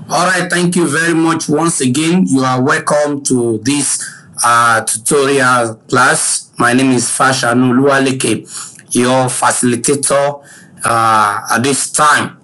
All right, thank you very much once again. You are welcome to this tutorial class. My name is Fashanu Lualeke, your facilitator at this time.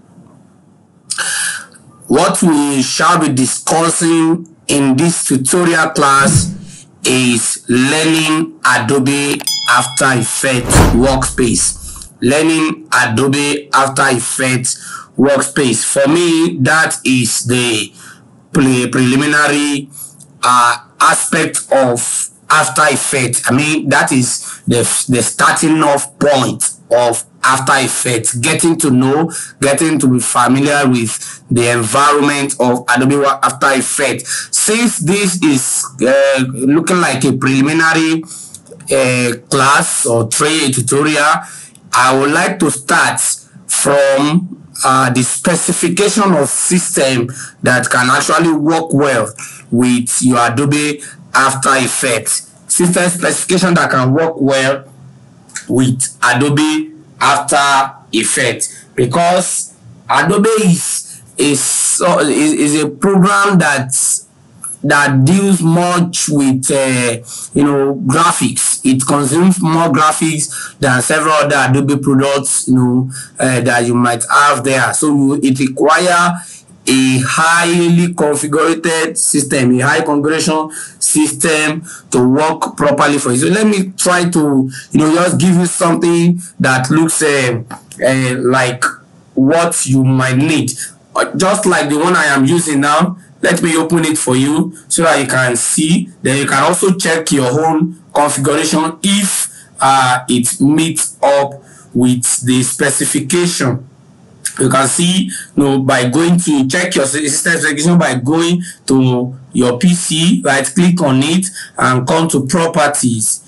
What we shall be discussing in this tutorial class is learning Adobe After Effects Workspace. Learning Adobe After Effects Workspace. For me, that is the preliminary aspect of After Effects. I mean, that is the starting off point of After Effects, getting to know, getting to be familiar with the environment of Adobe After Effects. Since this is looking like a preliminary class or tutorial, I would like to start from the specification of system that can actually work well with your Adobe After Effects. System specification that can work well with Adobe After Effects, because Adobe is a program that deals much with graphics. It consumes more graphics than several other Adobe products that you might have there. So it requires a highly configured system, a high configuration system to work properly for you. So let me try to just give you something that looks like what you might need, just like the one I am using now. Let me open it for you so that you can see. Then you can also check your own configuration if it meets up with the specification. You can see by going to check your system specification by going to your PC, right click on it and come to properties.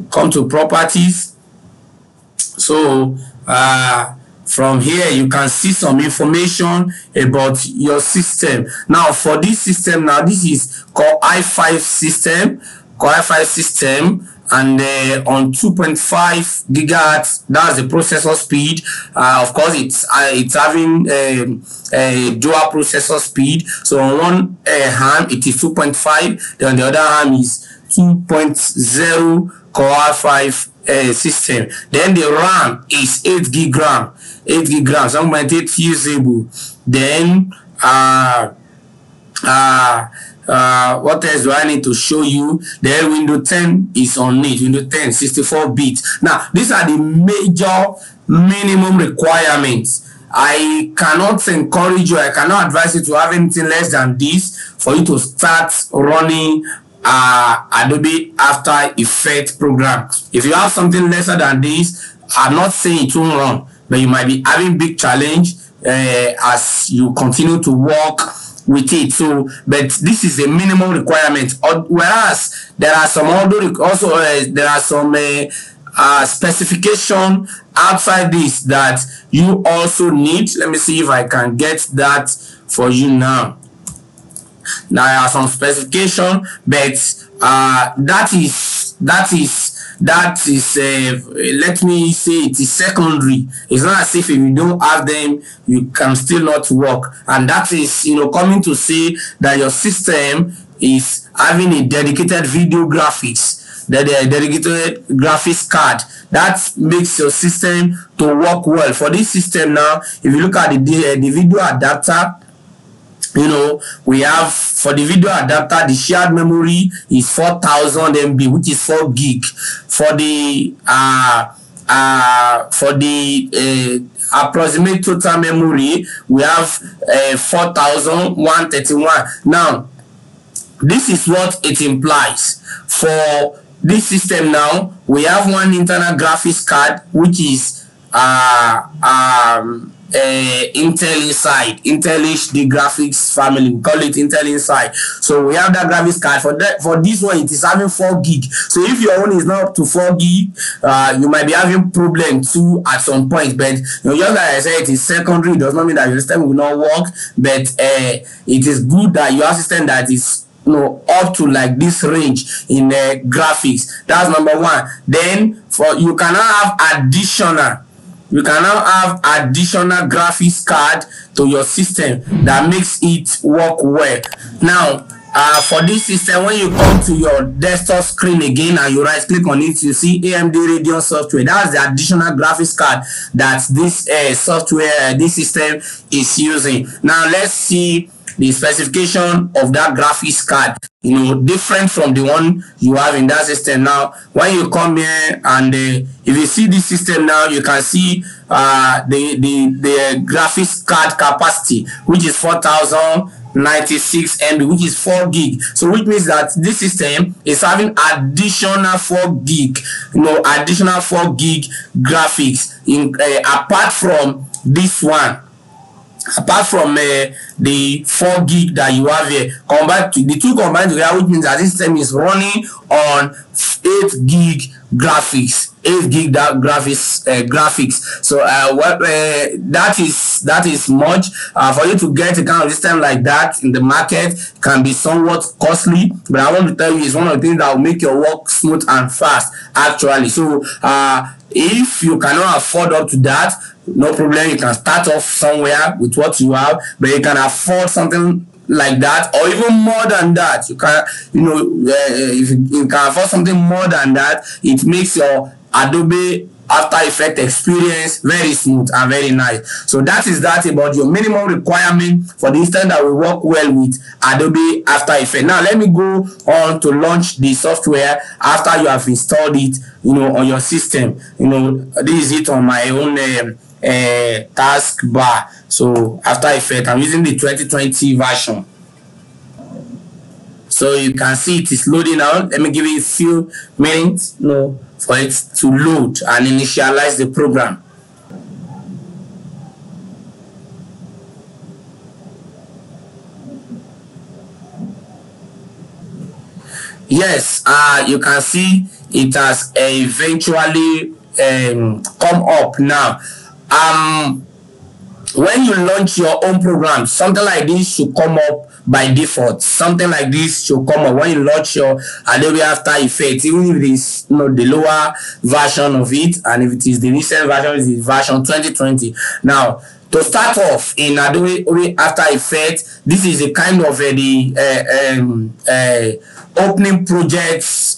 So from here you can see some information about your system. Now for this system, this is called i5 system, and on 2.5 gigahertz, that's the processor speed. Of course, it's having a dual processor speed. So on one hand it is 2.5, then on the other hand is 2.0 Core i5 system. Then the RAM is 8 gig RAM. 8 gig RAM. Some might it feasible. Then what else do I need to show you? Then Windows 10 is on it. Windows 10 64-bit. Now these are the major minimum requirements. I cannot encourage you, I cannot advise you to have anything less than this for you to start running Adobe After Effects program. If you have something lesser than this, I'm not saying it won't run, but you might be having big challenge as you continue to work with it. So, but this is a minimum requirement. Whereas there are some there are some specification outside this that you also need. Let me see if I can get that for you now. Now there are some specification, but that is let me say it is secondary. It's not as if you don't have them you can still not work, and that is coming to say that your system is having a dedicated video graphics, that a dedicated graphics card that makes your system to work well. For this system now, if you look at the video adapter, we have for the video adapter, the shared memory is 4000 MB, which is 4 gig. For the approximate total memory, we have 4131. Now this is what it implies. For this system now, we have one internal graphics card which is Intel Inside, Intel HD graphics family, we call it Intel Inside. So we have that graphics card. For this one, it is having 4 gig. So if your own is not up to 4 gig, you might be having problem too at some point. But just like I said, it is secondary. It does not mean that your system will not work, but it is good that you have a system that is up to like this range in graphics. That's number one. Then you cannot have additional you can now have additional graphics card to your system that makes it work well. Now for this system, when you come to your desktop screen again and you right click on it, you see AMD Radeon software. That's the additional graphics card that this software, this system is using. Now let's see the specification of that graphics card, different from the one you have in that system. Now when you come here and if you see this system now, you can see the graphics card capacity, which is 4096 MB, which is 4 gig. So which means that this system is having additional 4 gig, additional 4 gig graphics apart from this one. Apart from the 4 gig that you have here, the two combined together, which means that this system is running on 8 gig graphics. 8 gig graphics. So that is much. For you to get a kind of system like that in the market can be somewhat costly, but I want to tell you, it's one of the things that will make your work smooth and fast actually. So if you cannot afford up to that, no problem, you can start off somewhere with what you have, but you can afford something like that or even more than that. You can, if you can afford something more than that, it makes your Adobe After Effects experience very smooth and very nice. So that is that about your minimum requirement for the system that will work well with Adobe After Effects. Now let me go on to launch the software after you have installed it, on your system. This is it on my own taskbar. So After Effects, I'm using the 2020 version. So you can see it is loading out. Let me give it a few minutes, for it to load and initialize the program. Yes, you can see it has eventually come up now. When you launch your own program, something like this should come up by default. Something like this should come up when you launch your Adobe After Effects, even if it is the lower version of it, and if it is the recent version, it is version 2020. Now, to start off in Adobe After Effects, this is a kind of opening projects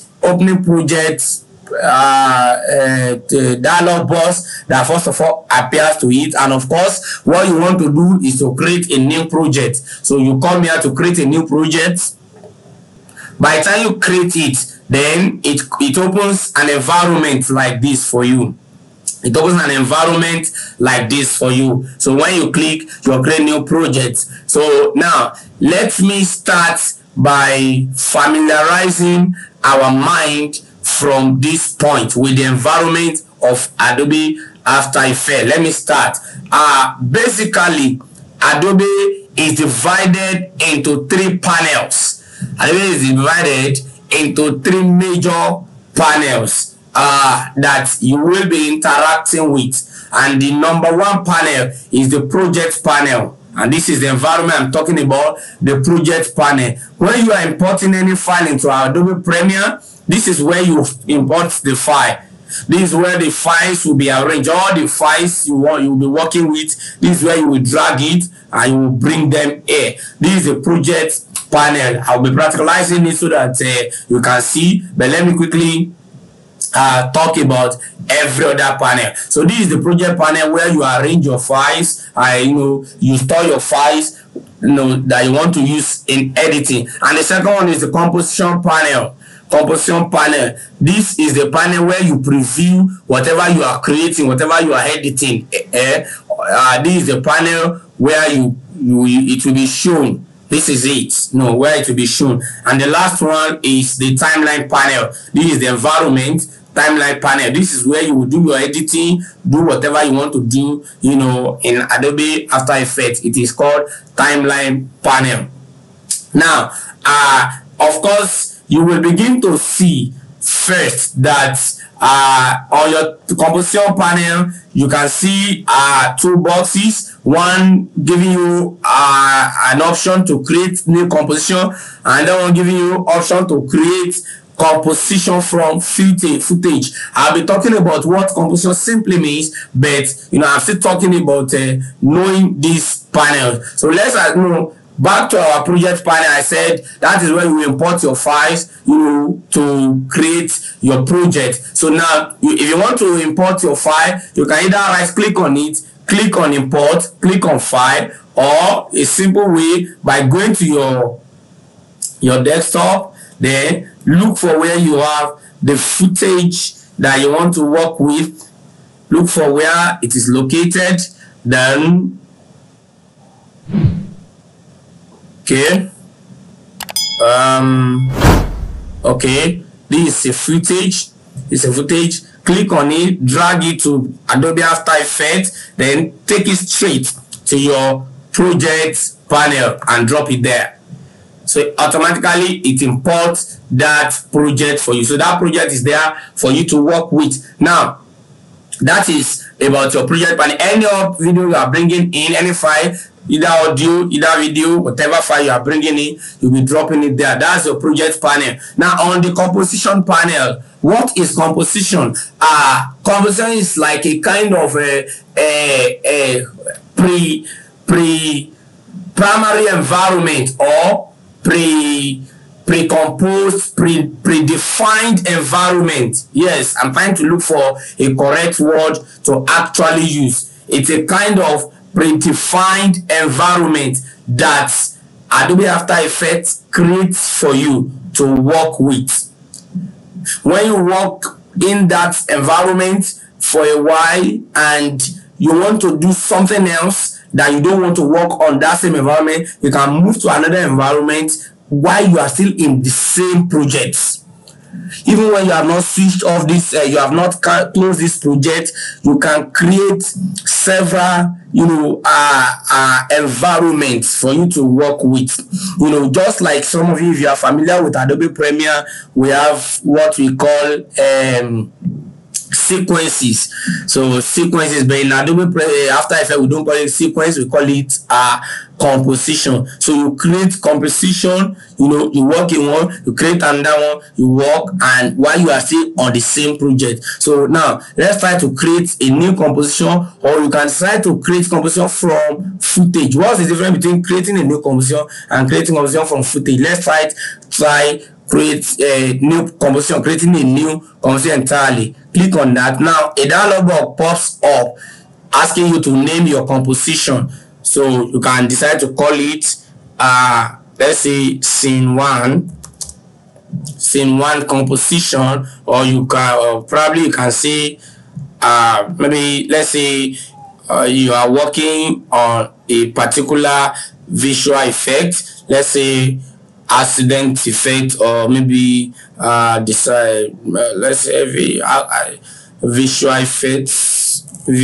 the dialog box that first of all appears to it. And of course, what you want to do is to create a new project. So you come here to create a new project. By the time you create it, then it opens an environment like this for you. It opens an environment like this for you. So when you click, you'll create new projects. So now let me start by familiarizing our mind from this point with the environment of Adobe After Effects. Let me start. Basically, Adobe is divided into 3 panels. Adobe is divided into 3 major panels that you will be interacting with. And the number 1 panel is the project panel. And this is the environment I'm talking about, the project panel. When you are importing any file into Adobe Premiere, this is where you import the file. This is where the files will be arranged. All the files you will be working with, this is where you will drag it and you will bring them here. This is the project panel. I'll be practicalizing it so that you can see. But let me quickly talk about every other panel. So this is the project panel where you arrange your files. You store your files that you want to use in editing. And the second one is the composition panel. This is the panel where you preview whatever you are creating, whatever you are editing. This is the panel where it will be shown. This is it. Where it will be shown. And the last one is the timeline panel. This is the environment timeline panel. This is where you will do your editing, do whatever you want to do, in Adobe After Effects. It is called timeline panel. Now, of course, you will begin to see first that on your composition panel, you can see 2 boxes. One giving you an option to create new composition, and that one giving you option to create composition from footage. I'll be talking about what composition simply means, but I'm still talking about knowing this panel. So let's know. Back to our project panel, I said that is where you import your files, to create your project. So now, if you want to import your file, you can either right click on it, click on import, click on file, or a simple way by going to your desktop, then look for where you have the footage that you want to work with, look for where it is located, then okay, this is a footage. Click on it, drag it to Adobe After Effects, then take it straight to your project panel and drop it there. So automatically it imports that project for you. So that project is there for you to work with. Now, that is about your project panel. Any video you are bringing in, any file, either audio, either video, whatever file you are bringing in, you'll be dropping it there. That's your project panel. Now on the composition panel, what is composition? Composition is like a kind of a primary environment, or pre-composed, predefined environment. Yes, I'm trying to look for a correct word to actually use. It's a kind of predefined environment that Adobe After Effects creates for you to work with. When you work in that environment for a while and you want to do something else that you don't want to work on that same environment, you can move to another environment while you are still in the same project. Even when you have not switched off this, you have not closed this project, you can create several environments for you to work with. Just like some of you, if you are familiar with Adobe Premiere, we have what we call sequences. So sequences, but in Adobe After Effects we don't call it sequence, we call it composition. So you create composition, you work in one, you create another one, you work, and while you are still on the same project. So now let's try to create a new composition, or you can try to create composition from footage. What's the difference between creating a new composition and creating composition from footage? Let's try create a new composition, creating a new composition entirely. Click on that. Now a dialog box pops up asking you to name your composition. So you can decide to call it let's say scene one composition, or you can probably you can say maybe let's say you are working on a particular visual effect, let's say accident effect, or maybe decide let's say visual effects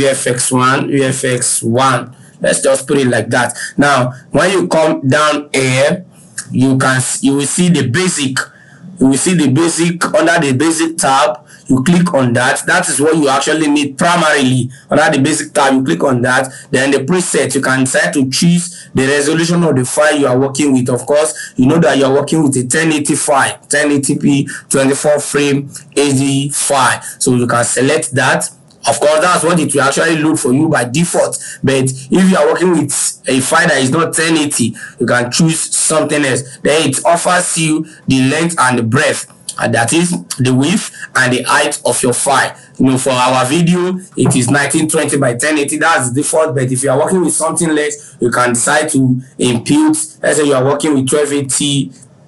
VFX1. Let's just put it like that. Now when you come down here, you will see the basic. You will see the basic. Under the basic tab, you click on that. That is what you actually need primarily. Under the basic tab, you click on that. Then the preset, you can decide to choose the resolution of the file you are working with. Of course, you know that you are working with a 1080 file, 1080p 24 frame HD file. So you can select that. Of course, that's what it will actually load for you by default. But if you are working with a file that is not 1080, you can choose something else. Then it offers you the length and the breadth, and that is the width and the height of your file. For our video, it is 1920 by 1080. That's the default. But if you are working with something less, you can decide to impute. Let's say you are working with 1280,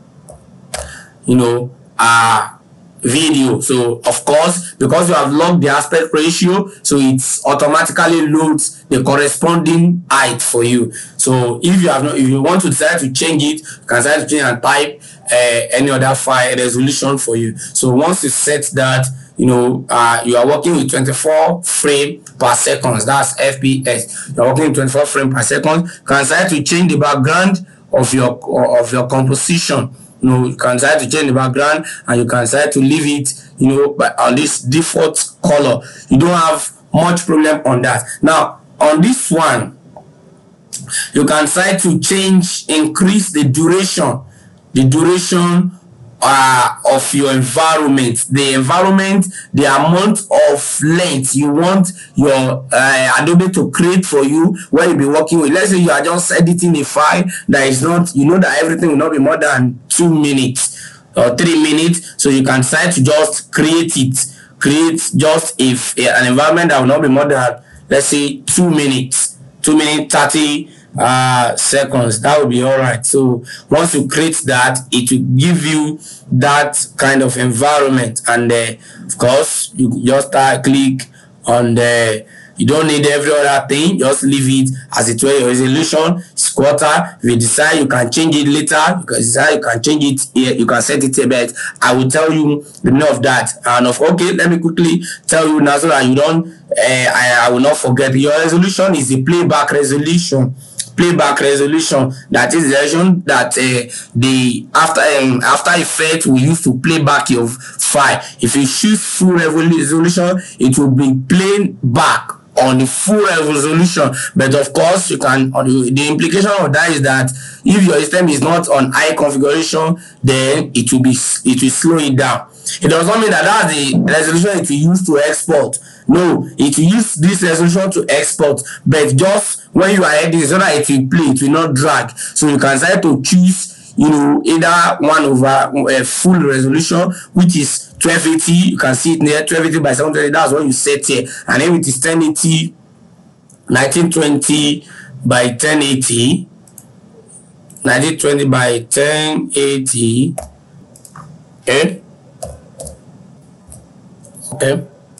video. So of course, because you have locked the aspect ratio, so it automatically loads the corresponding height for you. So if you want to decide to change it, you can decide to change and type any other file resolution for you. So once you set that, you are working with 24 frame per second. That's FPS. You are working with 24 frame per second. You can decide to change the background of your composition. You can decide to change the background, and you can decide to leave it, on this default color. You don't have much problem on that. Now on this one, you can decide to increase the duration of your environment, the amount of length you want your Adobe to create for you when you be working with. Let's say you are just editing a file that is not, you know that everything will not be more than 2 minutes or 3 minutes, so you can decide to just create just an environment that will not be more than, let's say, 2 minutes 30 seconds. That will be all right. So once you create that, it will give you that kind of environment, and of course you just click on you don't need every other thing, just leave it as it were. Your resolution is quarter. If you decide you can change it later, you can decide you can change it here, you can set it here, but I will tell you the name of that. And okay, let me quickly tell you now so that you don't I will not forget. Your resolution is the playback resolution. That is the resolution that the After Effects will use to play back your file. If you choose full resolution, it will be playing back on the full resolution. But of course, you can, the implication of that is that if your system is not on high configuration, then it will slow it down. It does not mean that that's the resolution it will use to export. No, it will use this resolution to export, but just when you are editing, so that it will play, it will not drag. So you can decide to choose, either 1/, full resolution, which is 1280. You can see it there, 1280 by 720. That's what you set here. And if it is 1080, 1920 by 1080, 1920 by 1080. Okay.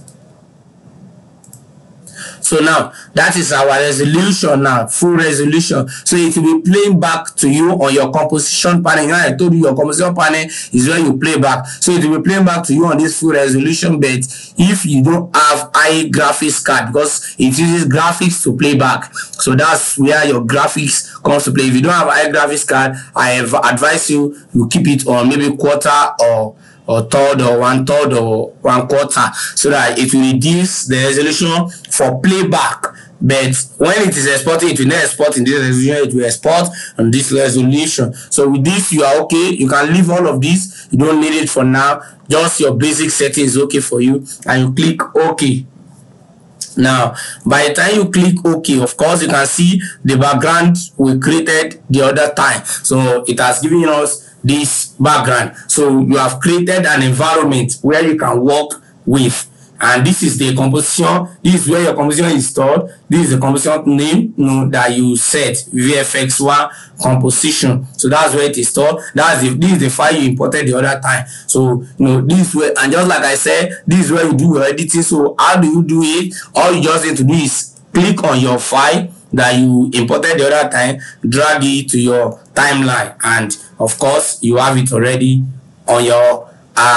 So now that is our resolution now, full resolution. So it will be playing back to you on your composition panel. You know, I told you your composition panel is where you play back. So it will be playing back to you on this full resolution. But if you don't have high graphics card, because it uses graphics to play back, so that's where your graphics comes to play. If you don't have high graphics card, I advise you keep it on maybe quarter or third or 1/3 or 1/4, so that it will reduce the resolution for playback. But when it is exporting, it will not export in this resolution, it will export on this resolution. So with this, you are okay. You can leave all of this, you don't need it for now. Just your basic settings is okay for you, and you click OK. Now, by the time you click OK, of course, you can see the background we created the other time. So it has given us this background. So you have created an environment where you can work with, and this is the composition. This is where your composition is stored. This is the composition name that you set, VFX1 composition. So that's where it is stored. This is the file you imported the other time. So this way, and just like I said, this is where you do your editing. So how do you do it? All you just need to do is click on your file that you imported the other time, drag it to your timeline, and of course you have it already on your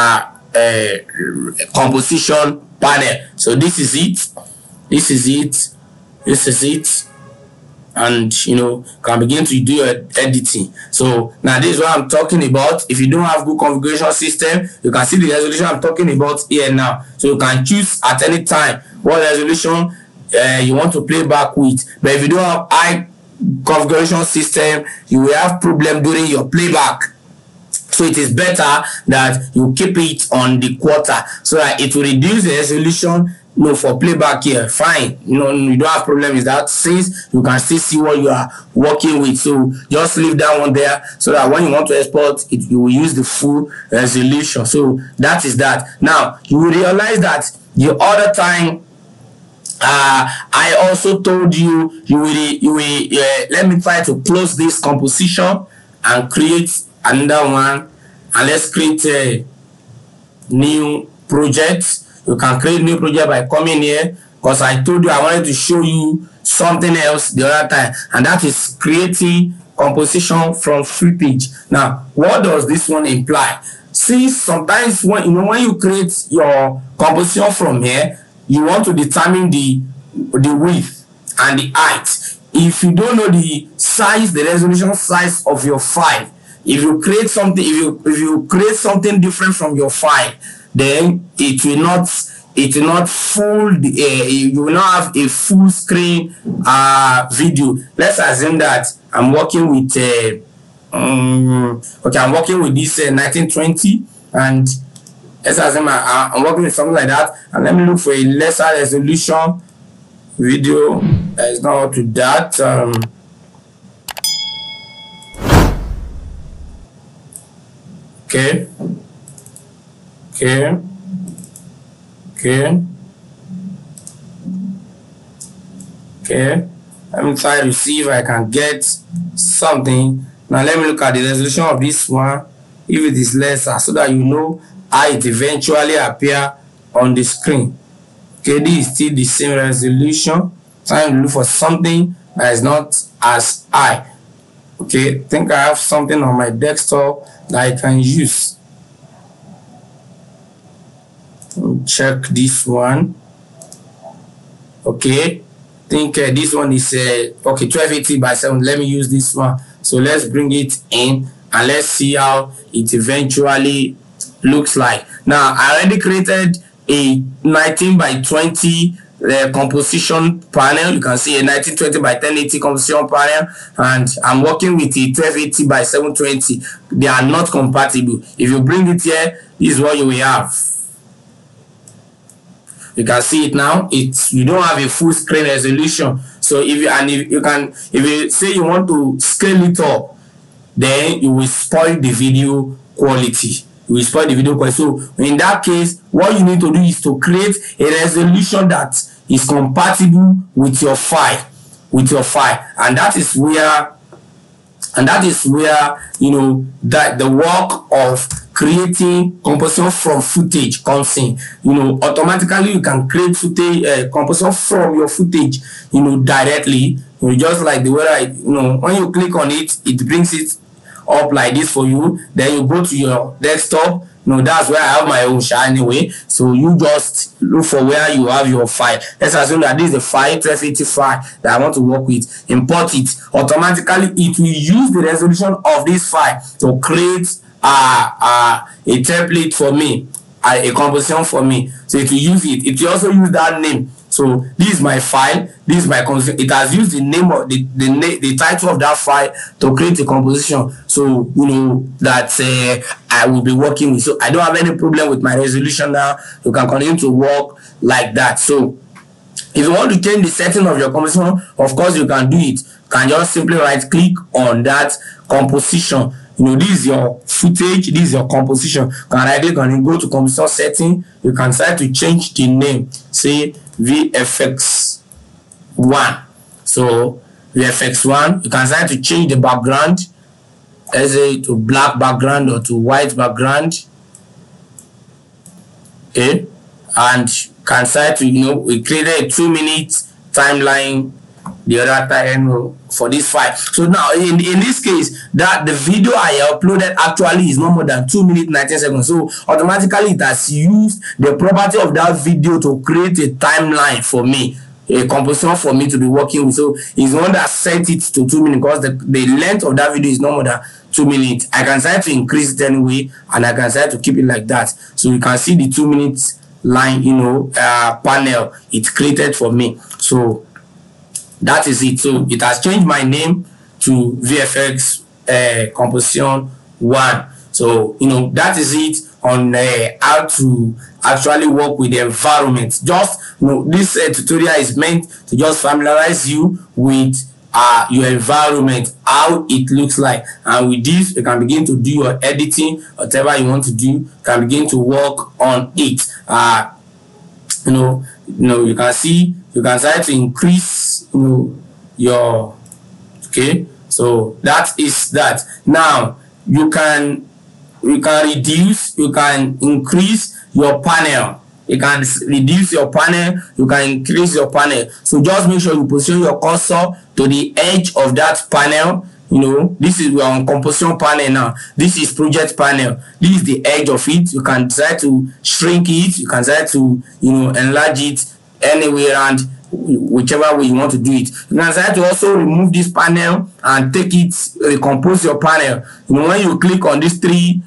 composition panel. So this is it, and can begin to do your editing. So now this is what I'm talking about. If you don't have good configuration system, you can see the resolution I'm talking about here now. So you can choose at any time what resolution you want to play back with. But if you don't have high configuration system, you will have problem during your playback. So it is better that you keep it on the quarter, so that it will reduce the resolution. For playback here, fine. You don't have problem with that, since you can still see what you are working with. So just leave that one there, so that when you want to export it, you will use the full resolution. So that is that. Now you will realize that the other time I also told you will let me try to close this composition and create another one, and let's create a new project. You can create new project by coming here, because I told you I wanted to show you something else the other time, and that is creating composition from free page. Now what does this one imply? See, sometimes when you create your composition from here, you want to determine the width and the height. If you don't know the size, the resolution size of your file, if you create something, if you create something different from your file, then it will not full you will not have a full screen video. Let's assume that I'm working with Okay, I'm working with this 1920, and let's assume I'm working with something like that, and let me look for a lesser resolution video that is not up to that. Okay. Let me try to see if I can get something. Now let me look at the resolution of this one, if it is lesser, so that you know how it eventually appear on the screen. Okay, this is still the same resolution. Trying to look for something that is not as high. Okay, I think I have something on my desktop that I can use. Check this one. Okay, I think this one is okay, 1280 by 7. Let me use this one. So let's bring it in and let's see how it eventually looks like. Now I already created a 19 by 20 composition panel. You can see a 1920 by 1080 composition panel, and I'm working with a 1280 by 720. They are not compatible. If you bring it here, this is what you will have. You can see it now. You don't have a full screen resolution. So if you say you want to scale it up, then you will spoil the video quality. So in that case, what you need to do is to create a resolution that is compatible with your file, and that is where you know that the work of creating composition from footage comes in. You know, automatically you can create footage composition from your footage, you know, directly. You know, just like the way when you click on it, it brings it up like this for you. Then you go to your desktop. That's where I have my own share anyway. So you just look for where you have your file. Let's assume that this is the file, 1280 file that I want to work with. Import it. Automatically, it will use the resolution of this file to create a template for me, a composition for me. So it will use it. It will also use that name. So this is my file, this is my composition. It has used the name of the title of that file to create a composition. So you know that I will be working with. So I don't have any problem with my resolution now. You can continue to work like that. So if you want to change the setting of your composition, of course you can do it. You can just simply right click on that composition. You know, this is your footage, this is your composition. You can right click on it, go to composition setting. You can start to change the name, say VFX1. So VFX1, you can start to change the background, let's say to black background or to white background. Okay, and can start to, you know, we created a 2-minute timeline the other time for this file. So now in this case, that the video I uploaded actually is no more than 2 minutes 19 seconds. So automatically it has used the property of that video to create a timeline for me, a composition for me to be working with. So it's one that set it to 2 minutes because the length of that video is no more than 2 minutes. I can start to increase it anyway, and I can start to keep it like that. So you can see the 2 minutes line, you know, panel it created for me. So that is it. So it has changed my name to VFX composition 1. So you know, that is it on how to actually work with the environment. Just, you know, this tutorial is meant to just familiarize you with your environment, how it looks like, and with this you can begin to do your editing, whatever you want to do. You can begin to work on it. You can see, you can start to increase, you know, your, okay, so that is that. Now you can reduce, you can increase your panel. You can reduce your panel, you can increase your panel. So just make sure you position your cursor to the edge of that panel. You know, this is, we are on composition panel now. This is project panel. This is the edge of it. You can decide to shrink it. You can decide to, you know, enlarge it anywhere and whichever way you want to do it. You can decide to also remove this panel and take it, recompose your panel. You know, when you click on these three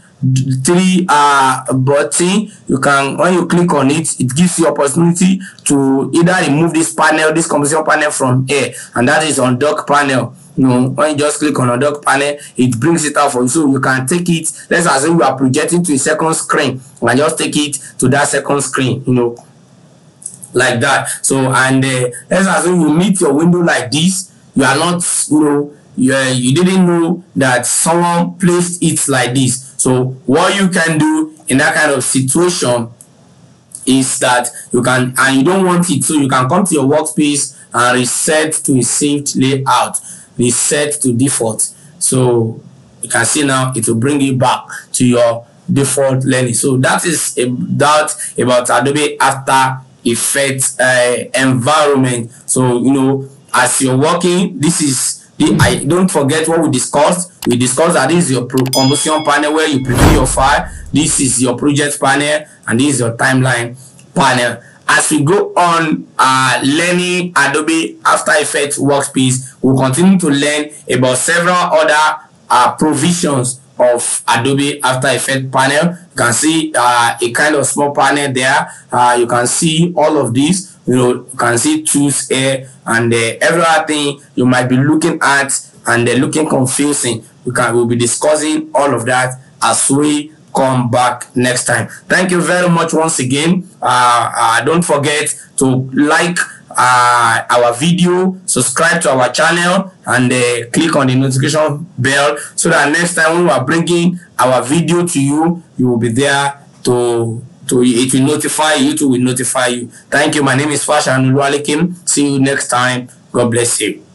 button, you can, when you click on it, it gives you opportunity to either remove this panel, this composition panel from here, and that is on dock panel. when you just click on Adobe panel, it brings it out for you, so you can take it. Let's assume you are projecting to a second screen, and just take it to that second screen, like that. So, and let's assume you meet your window like this. You are not, you didn't know that someone placed it like this. So what you can do in that kind of situation is that you can, and you don't want it, so you can come to your workspace and reset to a saved layout, reset to default. So you can see now it will bring you back to your default learning. So that is about Adobe After Effects environment. So as you're working, this is I don't forget what we discussed. We discussed that this is your composition panel where you preview your file. This is your project panel, and this is your timeline panel. As we go on learning Adobe After Effects workspace, we'll continue to learn about several other provisions of Adobe After Effects panel. You can see a kind of small panel there. You can see all of these. You can see tools here, and everything you might be looking at and looking confusing. We'll be discussing all of that as we come back next time. Thank you very much once again. Don't forget to like our video, subscribe to our channel, and click on the notification bell, so that next time when we are bringing our video to you, you will be there it will notify you. YouTube will notify you. Thank you. My name is Fashan Uluwalekim. See you next time. God bless you.